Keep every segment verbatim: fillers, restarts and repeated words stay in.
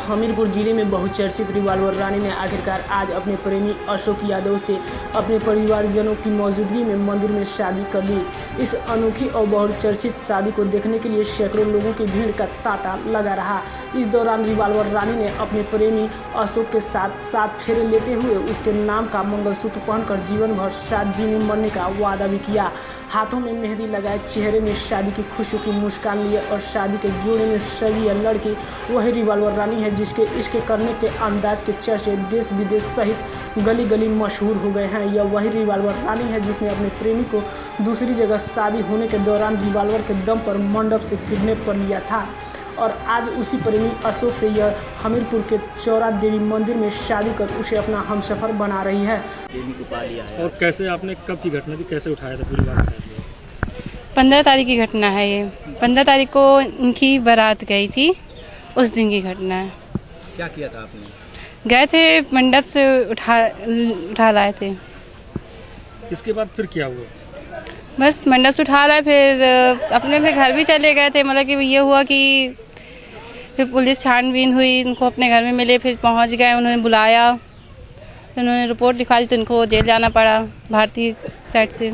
हमीरपुर जिले में बहुचर्चित रिवाल्वर रानी ने आखिरकार आज अपने प्रेमी अशोक यादव से अपने परिवारजनों की मौजूदगी में मंदिर में शादी कर ली। इस अनोखी और बहुचर्चित शादी को देखने के लिए सैकड़ों लोगों की भीड़ का तांता लगा रहा। इस दौरान रिवाल्वर रानी ने अपने प्रेमी अशोक के साथ सात फेरे लेते हुए उसके नाम का मंगलसूत्र पहनकर जीवन भर साथ जीने मरने का वादा भी किया। हाथों में मेहंदी लगाए, चेहरे में शादी की खुशियों की मुस्कान लिए और शादी के जोड़े में सजी यह लड़की वही रिवाल्वर रानी है जिसके इश्क करने के अंदाज के चर्चे देश विदेश सहित गली गली मशहूर हो गए हैं। यह वही रिवाल्वर रानी है जिसने अपने प्रेमी को दूसरी जगह शादी होने के दौरान रिवाल्वर के दम पर मंडप से किडनैप कर लिया था और आज उसी प्रेमी अशोक से यह हमीरपुर के चौरा देवी मंदिर में शादी कर उसे अपना हमसफर बना रही है। और कैसे आपने कब की घटना थी, कैसे उठाया था पूरी बात? पंद्रह तारीख की घटना है ये। पंद्रह तारीख को इनकी बारात गई थी, उस दिन की घटना है। क्या किया था आपने? गए थे मंडप से उठा उठा लाए थे। इसके बाद फिर क्या हुआ? बस मंडप से उठा लाए, फिर अपने अपने घर भी चले गए थे। मतलब कि ये हुआ कि फिर पुलिस छानबीन हुई, उनको अपने घर में मिले, फिर पहुंच गए, उन्होंने बुलाया, फिर उन्होंने रिपोर्ट लिखा दी तो उनको जेल जाना पड़ा भारतीय साइड से।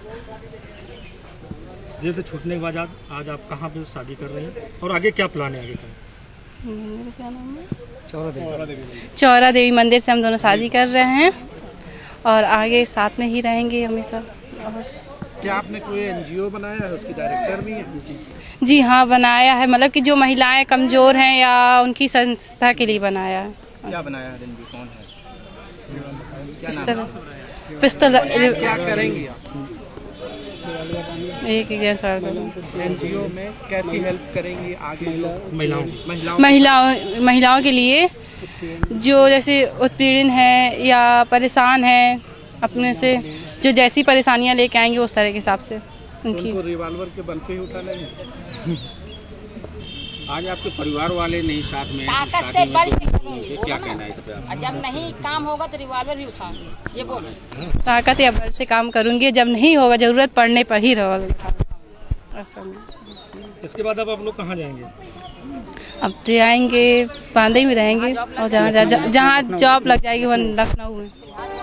जेल से छूटने के बाद आज आप कहाँ पे शादी कर रही हैं और आगे क्या प्लान है? आगे का क्या नाम है? चौरा देवी। चौरा देवी मंदिर से हम दोनों शादी कर रहे हैं और आगे साथ में ही रहेंगे हमेशा। और क्या आपने कोई एनजीओ बनाया है, उसकी डायरेक्टर भी है? जी हाँ, बनाया है। मतलब कि जो महिलाएं कमज़ोर हैं या उनकी संस्था के लिए बनाया है। क्या बनाया है एनजीओ? कौन है? पिस्तौल पिस्तौल क्या करेंगी आप? एक एनजीओ में कैसी हेल्प करेंगी आगे महिलाओं महिलाओं महिलाओं के लिए जो जैसे उत्पीड़न है या परेशान है, अपने से जो जैसी परेशानियां लेके आएंगे उस तरह के हिसाब से उनकी। उनको रिवाल्वर के बल पे ही उठा लेंगे। आज आपके परिवार वाले नहीं साथ में, ताकत से बल से क्या कहना है इस पे? जब नहीं काम होगा तो रिवाल्वर भी उठाऊंगी, ये बोल। ताकत या बल से काम करूंगी, जब नहीं होगा जरूरत पड़ने पर ही रिवाल्वर। इसके बाद अब आप लोग कहाँ जाएंगे? अब तो जाएंगे बांदे में रहेंगे और जहाँ जहाँ जॉब लग जाएगी वहाँ लखनऊ में।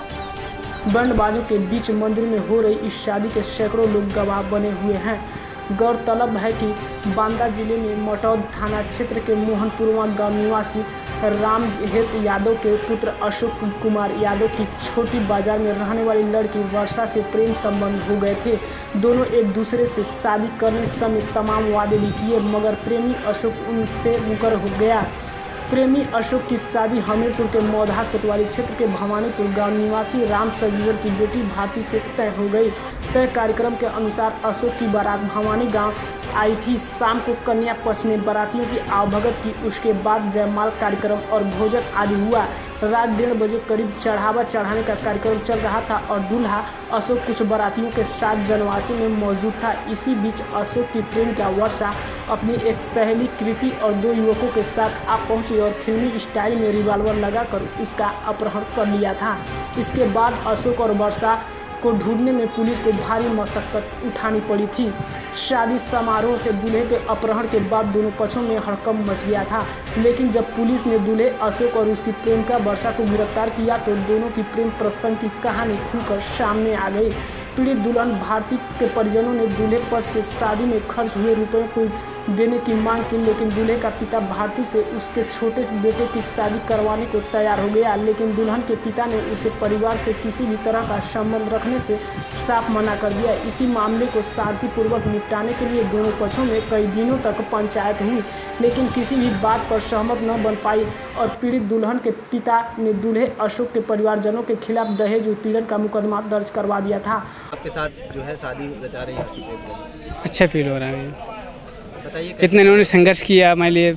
बैंडबाजों के बीच मंदिर में हो रही इस शादी के सैकड़ों लोग गवाह बने हुए हैं। गौरतलब है कि बांदा जिले में मटौद थाना क्षेत्र के मोहनपुरवा गांव निवासी राम हेत यादव के पुत्र अशोक कुमार यादव की छोटी बाजार में रहने वाली लड़की वर्षा से प्रेम संबंध हो गए थे। दोनों एक दूसरे से शादी करने समेत तमाम वादे भी किए, मगर प्रेमी अशोक उनसे मुकर हो गया। प्रेमी अशोक की शादी हमीरपुर के मौधा कोतवाली क्षेत्र के भवानीपुर गांव निवासी राम सजीवर की बेटी भारती से तय हो गई। तय कार्यक्रम के अनुसार अशोक की बारात भवानी गांव आई थी। शाम को कन्या पक्ष ने बारातियों की आवभगत की, उसके बाद जयमाल कार्यक्रम और भोजन आदि हुआ। रात डेढ़ बजे करीब चढ़ावा चढ़ाने का कार्यक्रम चल रहा था और दूल्हा अशोक कुछ बारातियों के साथ जनवासी में मौजूद था। इसी बीच अशोक की प्रेमिका वर्षा अपनी एक सहेली कृति और दो युवकों के साथ आ पहुंची और फिल्मी स्टाइल में रिवाल्वर लगाकर उसका अपहरण कर लिया था। इसके बाद अशोक और वर्षा को ढूंढने में पुलिस को भारी मशक्कत उठानी पड़ी थी। शादी समारोह से दूल्हे के अपहरण के बाद दोनों पक्षों में हड़कंप मच गया था, लेकिन जब पुलिस ने दूल्हे अशोक और उसकी प्रेमिका वर्षा को गिरफ्तार किया तो दोनों की प्रेम प्रसंग की कहानी खुलकर सामने आ गई। पीड़ित दुल्हन भारती के परिजनों ने दूल्हे पक्ष से शादी में खर्च हुए रुपयों को देने की मांग की, लेकिन दूल्हे का पिता भारती से उसके छोटे बेटे की शादी करवाने को तैयार हो गया। लेकिन दुल्हन के पिता ने उसे परिवार से किसी भी तरह का संबंध रखने से साफ मना कर दिया। इसी मामले को शांतिपूर्वक निपटाने के लिए दोनों पक्षों में कई दिनों तक पंचायत हुई, लेकिन किसी भी बात पर सहमत न बन पाई और पीड़ित दुल्हन के पिता ने दूल्हे अशोक के परिवारजनों के खिलाफ दहेज उत्पीड़न का मुकदमा दर्ज करवा दिया था। आपके साथ जो है शादी रचा रही है, अच्छा फील हो रहा है। बताइए, इतने इन्होंने संघर्ष किया, हमारे लिए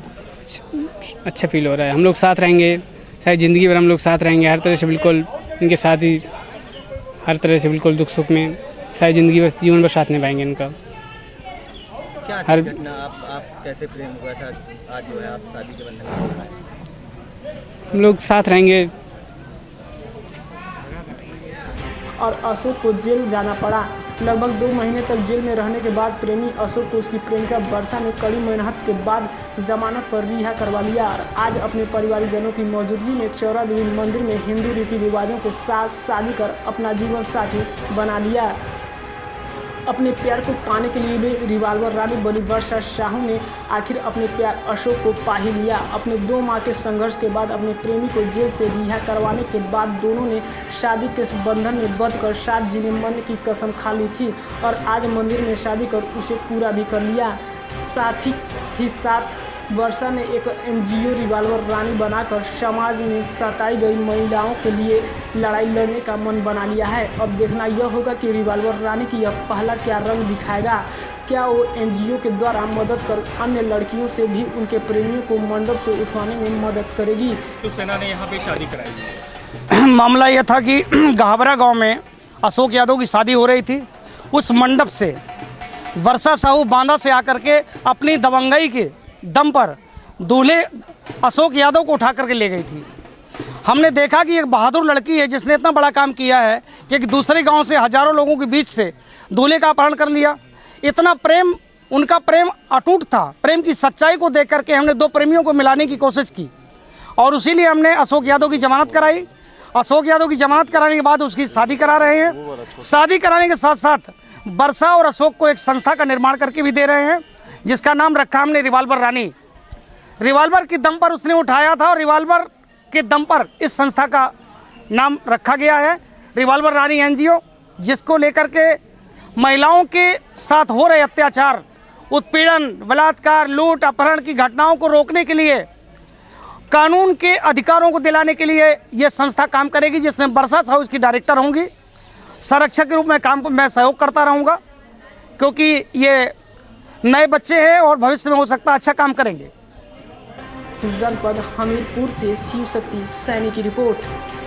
अच्छा फील हो रहा है। हम लोग साथ रहेंगे, सारी ज़िंदगी भर हम लोग साथ रहेंगे, हर तरह से बिल्कुल इनके साथ ही, हर तरह से बिल्कुल दुख सुख में सारी ज़िंदगी बस जीवन भर साथ निभाएंगे इनका। क्या हर घटना आप, आप कैसे प्रेम हुआ था, आज जो है आप शादी के बंधन में? हम लोग साथ रहेंगे। और अशोक को जेल जाना पड़ा। लगभग दो महीने तक जेल में रहने के बाद प्रेमी अशोक को उसकी प्रेमिका वर्षा ने कड़ी मेहनत के बाद जमानत पर रिहा करवा लिया और आज अपने परिवारजनों की मौजूदगी में चौरा देवी मंदिर में हिंदू रीति रिवाजों के साथ शादी कर अपना जीवन साथी बना लिया। अपने प्यार को पाने के लिए भी रिवाल्वर रानी बनी वर्षा साहू ने आखिर अपने प्यार अशोक को पा ही लिया। अपने दो माह के संघर्ष के बाद अपने प्रेमी को जेल से रिहा करवाने के बाद दोनों ने शादी के बंधन में बंधकर साथ जीने मन की कसम खा ली थी और आज मंदिर में शादी कर उसे पूरा भी कर लिया। साथ ही, ही साथ वर्षा ने एक एनजीओ रिवाल्वर रानी बनाकर समाज में सताई गई महिलाओं के लिए लड़ाई लड़ने का मन बना लिया है। अब देखना यह होगा कि रिवाल्वर रानी की यह पहला क्या रंग दिखाएगा। क्या वो एनजीओ के द्वारा मदद कर अन्य लड़कियों से भी उनके प्रेमियों को मंडप से उठवाने में मदद करेगी। तो सेना ने यहाँ पे शादी कराई। मामला यह था कि घाबरा गांव में अशोक यादव की शादी हो रही थी। उस मंडप से वर्षा साहू बांदा से आकर के अपनी दबंगई के दम पर दूल्हे अशोक यादव को उठा करके ले गई थी। हमने देखा कि एक बहादुर लड़की है जिसने इतना बड़ा काम किया है कि एक दूसरे गांव से हजारों लोगों के बीच से दूल्हे का अपहरण कर लिया। इतना प्रेम, उनका प्रेम अटूट था। प्रेम की सच्चाई को देख करके हमने दो प्रेमियों को मिलाने की कोशिश की और उसीलिए हमने अशोक यादव की जमानत कराई। अशोक यादव की जमानत कराने के बाद उसकी शादी करा रहे हैं। शादी कराने के साथ साथ वर्षा और अशोक को एक संस्था का निर्माण करके भी दे रहे हैं जिसका नाम रखा हमने रिवाल्वर रानी। रिवाल्वर के दम पर उसने उठाया था और रिवाल्वर के दम पर इस संस्था का नाम रखा गया है रिवाल्वर रानी एनजीओ, जिसको लेकर के महिलाओं के साथ हो रहे अत्याचार, उत्पीड़न, बलात्कार, लूट, अपहरण की घटनाओं को रोकने के लिए, कानून के अधिकारों को दिलाने के लिए ये संस्था काम करेगी, जिसमें वर्षा साहू इसकी डायरेक्टर होंगी। संरक्षक के रूप में काम को मैं सहयोग करता रहूँगा क्योंकि ये नए बच्चे हैं और भविष्य में हो सकता है अच्छा काम करेंगे। जनपद हमीरपुर से शिव शक्ति सैनी की रिपोर्ट।